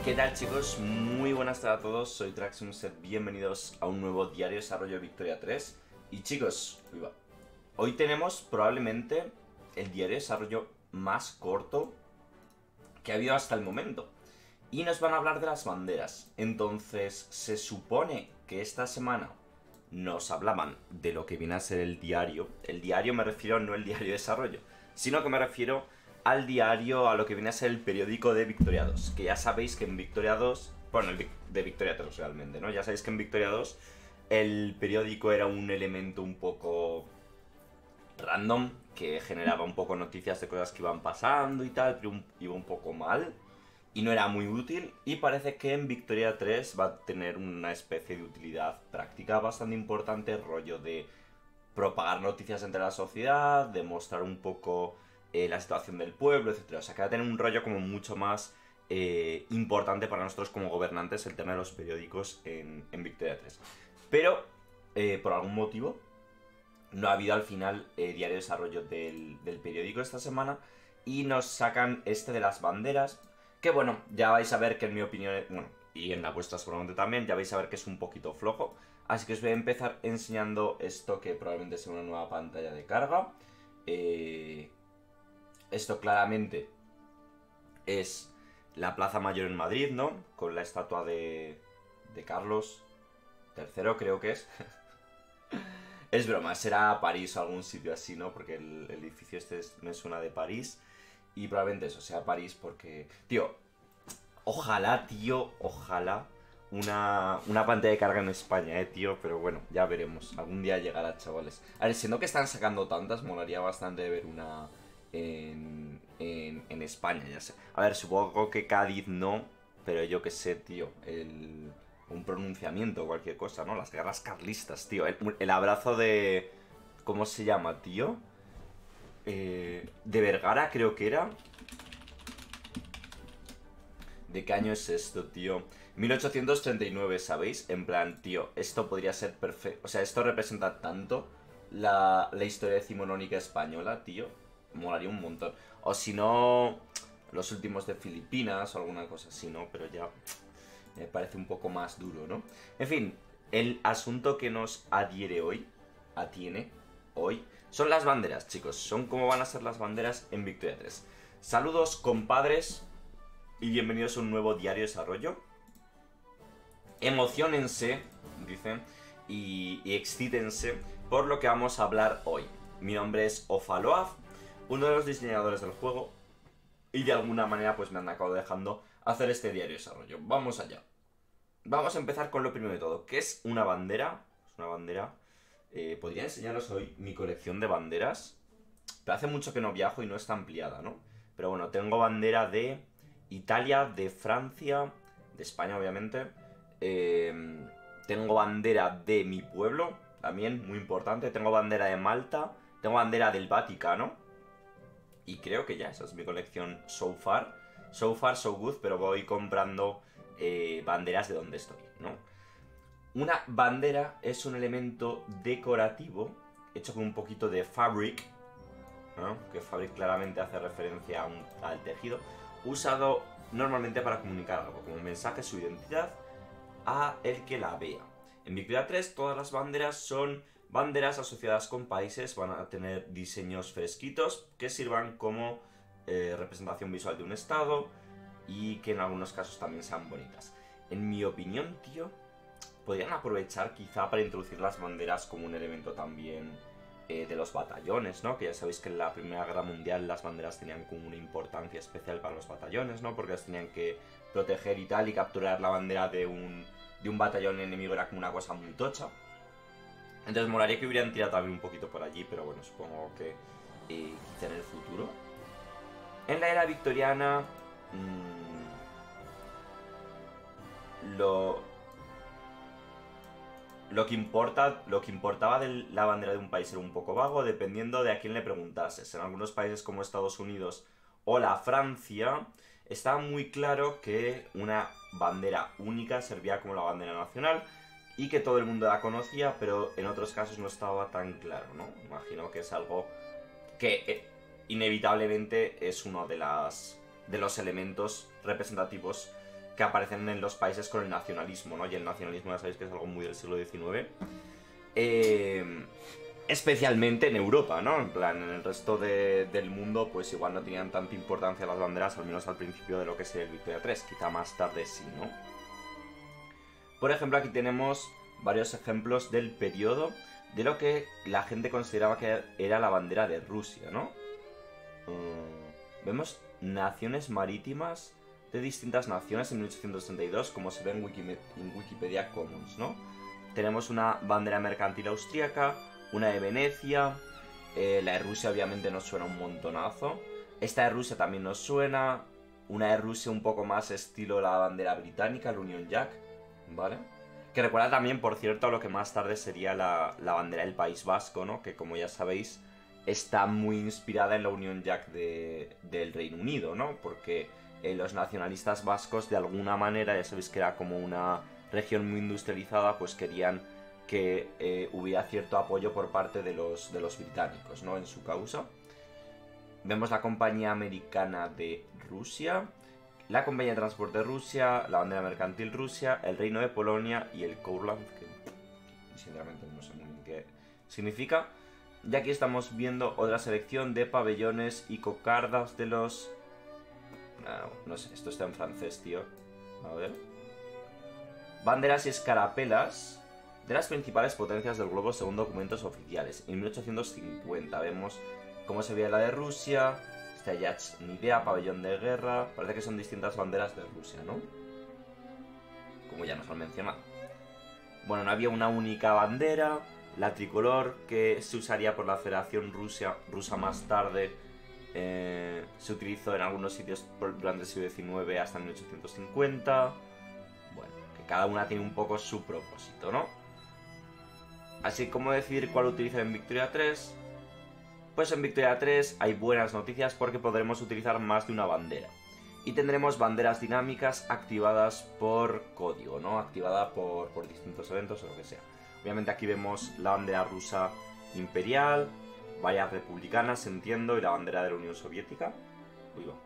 ¿Qué tal, chicos? Muy buenas tardes a todos, soy Traxxonset, bienvenidos a un nuevo diario de desarrollo de Victoria 3. Y chicos, hoy tenemos probablemente el diario de desarrollo más corto que ha habido hasta el momento. Y nos van a hablar de las banderas. Entonces, se supone que esta semana nos hablaban de lo que viene a ser el diario. El diario me refiero no el diario de desarrollo, sino que me refiero al diario, a lo que viene a ser el periódico de Victoria 2. Que ya sabéis que en Victoria 2, bueno, de Victoria 3 realmente, ¿no? Ya sabéis que en Victoria 2 el periódico era un elemento un poco random, que generaba un poco noticias de cosas que iban pasando y tal, pero iba un poco mal y no era muy útil, y parece que en Victoria 3 va a tener una especie de utilidad práctica bastante importante, rollo de propagar noticias entre la sociedad, de mostrar un poco la situación del pueblo, etcétera. O sea, que va a tener un rollo como mucho más importante para nosotros como gobernantes el tema de los periódicos en Victoria 3. Pero, por algún motivo, no ha habido al final diario de desarrollo del periódico esta semana, y nos sacan este de las banderas, que bueno, ya vais a ver que en mi opinión, bueno, y en la vuestra seguramente también, ya vais a ver que es un poquito flojo. Así que os voy a empezar enseñando esto, que probablemente sea una nueva pantalla de carga. Esto claramente es la Plaza Mayor en Madrid, ¿no? Con la estatua de Carlos III, creo que es. Es broma, será París o algún sitio así, ¿no? Porque el edificio este me suena de París. Y probablemente eso sea París porque... Tío, ojalá, una pantalla de carga en España, tío. Pero bueno, ya veremos. Algún día llegará, chavales. A ver, siendo que están sacando tantas, molaría bastante ver una en España, ya sé. A ver, supongo que Cádiz no, pero yo qué sé, tío. Un pronunciamiento o cualquier cosa, ¿no? Las guerras carlistas, tío. El abrazo de... ¿Cómo se llama, tío? De Vergara, creo que era. ¿De qué año es esto, tío? 1839, ¿sabéis? En plan, tío, esto podría ser perfecto. O sea, esto representa tanto la historia decimonónica española, tío. Molaría un montón. O si no, los últimos de Filipinas o alguna cosa así, ¿no? Pero ya me parece un poco más duro, ¿no? En fin, el asunto que nos atiene hoy, son las banderas, chicos. Son como van a ser las banderas en Victoria 3. Saludos, compadres, y bienvenidos a un nuevo diario de desarrollo. Emociónense, dicen, y excítense por lo que vamos a hablar hoy. Mi nombre es Ofaloaf, uno de los diseñadores del juego, y de alguna manera pues me han acabado dejando hacer este diario de desarrollo. Vamos allá. Vamos a empezar con lo primero de todo. ¿Qué es una bandera? Es una bandera... podría enseñaros hoy mi colección de banderas, pero hace mucho que no viajo y no está ampliada, ¿no? Pero bueno, tengo bandera de Italia, de Francia, de España obviamente. Tengo bandera de mi pueblo, también muy importante. Tengo bandera de Malta, tengo bandera del Vaticano. Y creo que ya, esa es mi colección so far. So far, so good, pero voy comprando banderas de donde estoy, ¿no? Una bandera es un elemento decorativo hecho con un poquito de fabric, ¿no? Que fabric claramente hace referencia al tejido, usado normalmente para comunicar algo, como un mensaje, su identidad, a el que la vea. En Victoria 3 todas las banderas son banderas asociadas con países, van a tener diseños fresquitos que sirvan como representación visual de un estado, y que en algunos casos también sean bonitas. En mi opinión, tío, podrían aprovechar quizá para introducir las banderas como un elemento también de los batallones, ¿no? Que ya sabéis que en la Primera Guerra Mundial las banderas tenían como una importancia especial para los batallones, ¿no? Porque las tenían que proteger y tal, y capturar la bandera de un batallón enemigo era como una cosa muy tocha. Entonces molaría que hubieran tirado también un poquito por allí, pero bueno, supongo que quizá en el futuro. En la era victoriana... Lo que importaba de la bandera de un país era un poco vago, dependiendo de a quién le preguntases. En algunos países como Estados Unidos o la Francia, estaba muy claro que una bandera única servía como la bandera nacional y que todo el mundo la conocía, pero en otros casos no estaba tan claro, ¿no? Imagino que es algo que inevitablemente es uno de los elementos representativos que aparecen en los países con el nacionalismo, ¿no? Y el nacionalismo ya sabéis que es algo muy del siglo XIX. Especialmente en Europa, ¿no? En plan, en el resto del mundo, pues igual no tenían tanta importancia las banderas, al menos al principio de lo que sería el Victoria 3. Quizá más tarde sí, ¿no? Por ejemplo, aquí tenemos varios ejemplos del periodo de lo que la gente consideraba que era la bandera de Rusia, ¿no? Vemos naciones marítimas de distintas naciones en 1862, como se ve en Wikipedia Commons, ¿no? Tenemos una bandera mercantil austríaca, una de Venecia, la de Rusia obviamente nos suena un montonazo, esta de Rusia también nos suena, una de Rusia un poco más estilo la bandera británica, el Union Jack, ¿vale? Que recuerda también, por cierto, a lo que más tarde sería la bandera del País Vasco, ¿no? Que como ya sabéis, está muy inspirada en la Union Jack del Reino Unido, ¿no? Porque los nacionalistas vascos, de alguna manera, ya sabéis que era como una región muy industrializada, pues querían que hubiera cierto apoyo por parte de los británicos, ¿no? En su causa. Vemos la compañía americana de Rusia, la compañía de transporte de Rusia, la bandera mercantil Rusia, el reino de Polonia y el Courland, que sinceramente no sé muy bien qué significa. Y aquí estamos viendo otra selección de pabellones y cocardas de los... No sé, esto está en francés, tío. A ver. Banderas y escarapelas de las principales potencias del globo según documentos oficiales. En 1850 vemos cómo se veía la de Rusia. Esta ya es ni idea, pabellón de guerra. Parece que son distintas banderas de Rusia, ¿no? Como ya nos han mencionado. Bueno, no había una única bandera. La tricolor, que se usaría por la Federación Rusa más tarde, se utilizó en algunos sitios durante el siglo XIX hasta 1850. Bueno, que cada una tiene un poco su propósito, ¿no? Así como decidir cuál utilizar en Victoria 3. Pues en Victoria 3 hay buenas noticias porque podremos utilizar más de una bandera. Y tendremos banderas dinámicas activadas por código, ¿no? Activada por distintos eventos o lo que sea. Obviamente aquí vemos la bandera rusa imperial, varias republicanas, entiendo, y la bandera de la Unión Soviética. Uy, va.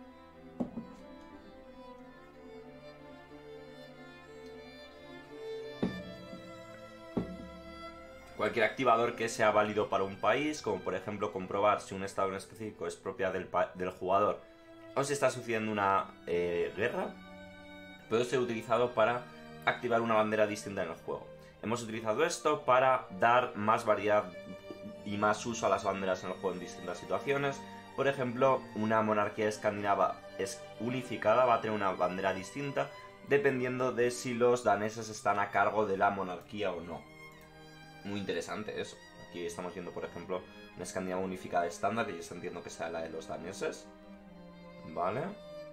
Cualquier activador que sea válido para un país, como por ejemplo comprobar si un estado en específico es propiedad del jugador o si está sucediendo una guerra, puede ser utilizado para activar una bandera distinta en el juego. Hemos utilizado esto para dar más variedad y más uso a las banderas en el juego en distintas situaciones. Por ejemplo, una monarquía escandinava unificada va a tener una bandera distinta dependiendo de si los daneses están a cargo de la monarquía o no. Muy interesante eso. Aquí estamos viendo, por ejemplo, una Escandinavia unificada estándar, y yo entiendo que sea la de los daneses. Vale.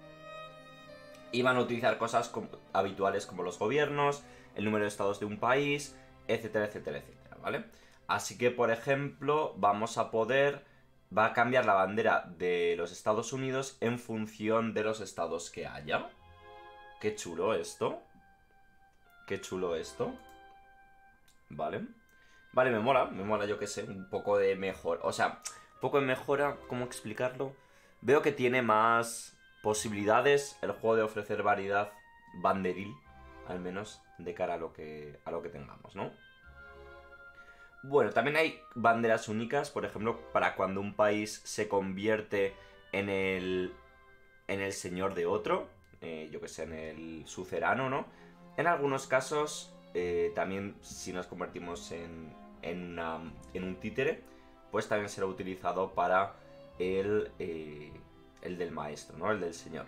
Y van a utilizar cosas habituales como los gobiernos, el número de estados de un país, etcétera, etcétera, etcétera, ¿vale? Así que, por ejemplo, va a cambiar la bandera de los Estados Unidos en función de los estados que haya. Qué chulo esto. Qué chulo esto. Vale. Vale, me mola, yo que sé, un poco de mejora. O sea, un poco de mejora, ¿cómo explicarlo? Veo que tiene más posibilidades el juego de ofrecer variedad banderil, al menos de cara a lo que tengamos, ¿no? Bueno, también hay banderas únicas, por ejemplo, para cuando un país se convierte en el señor de otro, yo que sé, en el suzerano, ¿no? En algunos casos, también si nos convertimos en un títere, pues también será utilizado para el del maestro, ¿no? El del señor.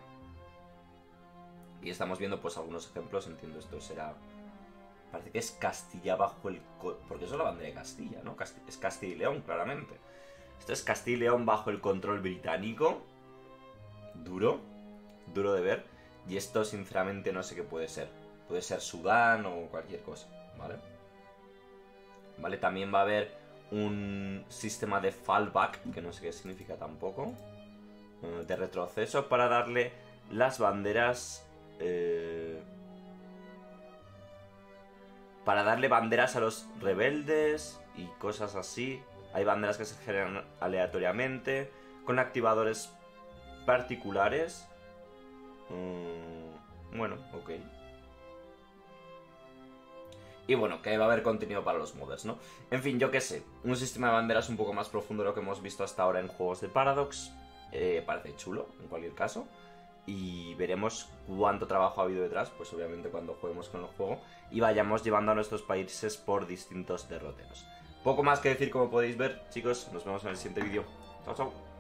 Y estamos viendo pues algunos ejemplos, entiendo esto será... Parece que es Castilla bajo el... Porque eso es la bandera de Castilla, ¿no? Es Castilla y León, claramente. Esto es Castilla y León bajo el control británico. Duro de ver. Y esto sinceramente no sé qué puede ser. Puede ser Sudán o cualquier cosa, ¿vale? Vale, también va a haber un sistema de fallback, que no sé qué significa tampoco, de retroceso, para darle las banderas... para darle banderas a los rebeldes y cosas así. Hay banderas que se generan aleatoriamente, con activadores particulares. Bueno, ok. Y bueno, que va a haber contenido para los modders, ¿no? En fin, yo qué sé. Un sistema de banderas un poco más profundo de lo que hemos visto hasta ahora en juegos de Paradox. Parece chulo, en cualquier caso. Y veremos cuánto trabajo ha habido detrás, pues obviamente cuando juguemos con el juego y vayamos llevando a nuestros países por distintos derroteros. Poco más que decir, como podéis ver, chicos. Nos vemos en el siguiente vídeo. Chao, chao.